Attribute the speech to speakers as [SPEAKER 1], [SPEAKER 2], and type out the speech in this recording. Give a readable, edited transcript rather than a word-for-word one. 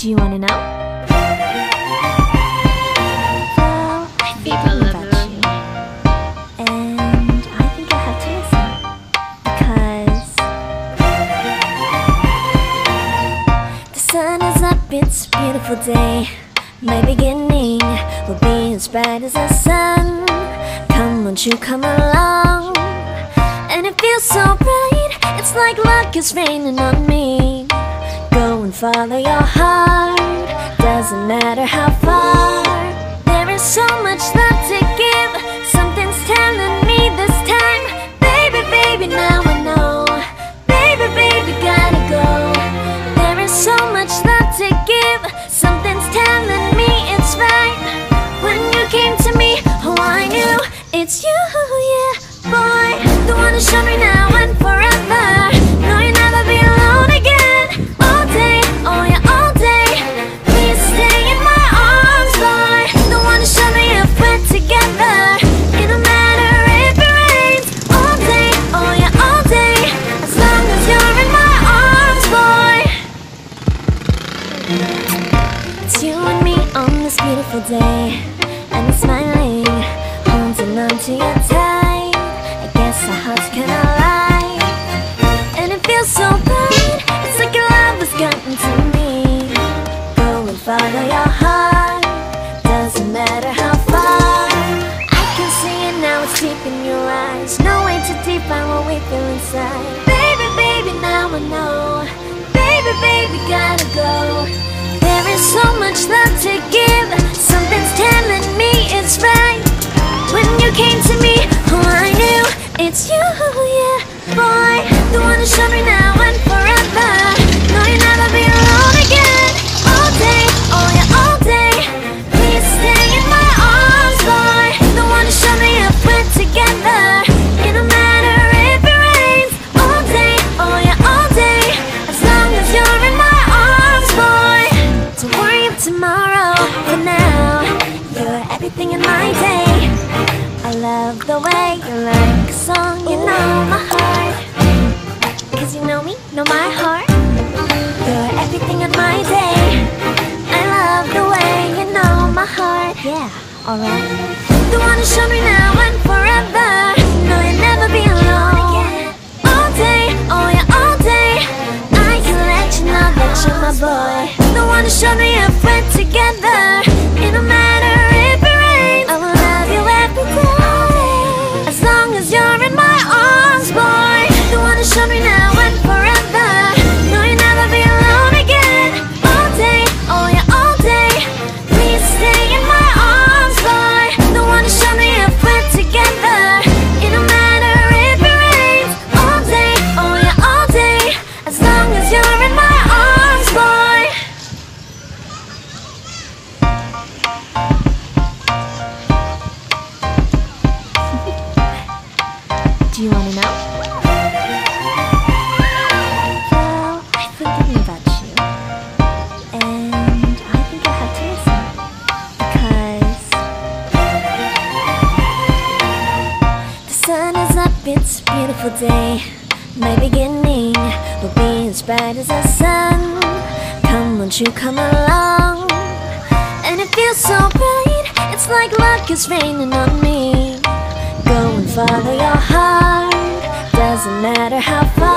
[SPEAKER 1] Do you wanna know? Well, I think I love you, and I think I have to listen, because the sun is up, it's a beautiful day. My beginning will be as bright as the sun. Come, won't you come along? And it feels so bright, it's like luck is raining on me. Go and follow your heart, doesn't matter how far. There is so much love to give, something's telling me this time. Baby, baby, now I know. Baby, baby, gotta go. There is so much love to give, something's telling me it's right. When you came to me, oh I knew it's you, yeah, boy. The one who showed me now and forever. No, you'll never be alone again. All day, oh yeah, all day. Please stay in my arms, boy. The one who showed me if we're together. It don't matter if it rains. All day, oh yeah, all day. As long as you're in my arms, boy. It's you and me on this beautiful day, and it's smiling, holding on to your tight. I guess our hearts can align, and it feels so bright. It's like your love has gotten to me. Go and follow your heart, doesn't matter how far. I can see it now, it's deep in your eyes. No way to define what we feel inside. Baby, baby, now I know. Baby, baby, gotta go. There is so much love to give, something's telling me it's right. When you came to me, oh I knew it's you, yeah, boy. The one who showed me now and forever. No, you'll never be alone again. All day, oh yeah, all day. Please stay in my arms, boy. The one who showed me if we're together. It don't matter if it rains. All day, oh yeah, all day. As long as you're in my arms, boy. Don't worry of tomorrow, for now you're everything in my day. I love the way you like a song, you know my heart. Cause you know me, know my heart. You're everything in my day. I love the way you know my heart. Yeah, alright. The one who showed me now and forever. No, you'll never be alone. All day, oh yeah, all day. I can let you know that you're my boy. The one who showed me if we're together. It don't matter if it rains. I will love you every day. As long as you're in my arms, boy. The one who showed me now and forever. No, you'll never be alone again. All day, oh yeah, all day. Please stay in my arms, boy. The one who showed me if we're together. It don't matter if it rains. All day, oh yeah, all day. As long as you're in my arms, boy. Do you wanna know? Well, I've been thinking about you, and I think I have to listen, because the sun is up, it's a beautiful day. My beginning will be as bright as the sun. Come, won't you come along? And it feels so bright, it's like luck is raining on me. Go and follow your heart, doesn't matter how far.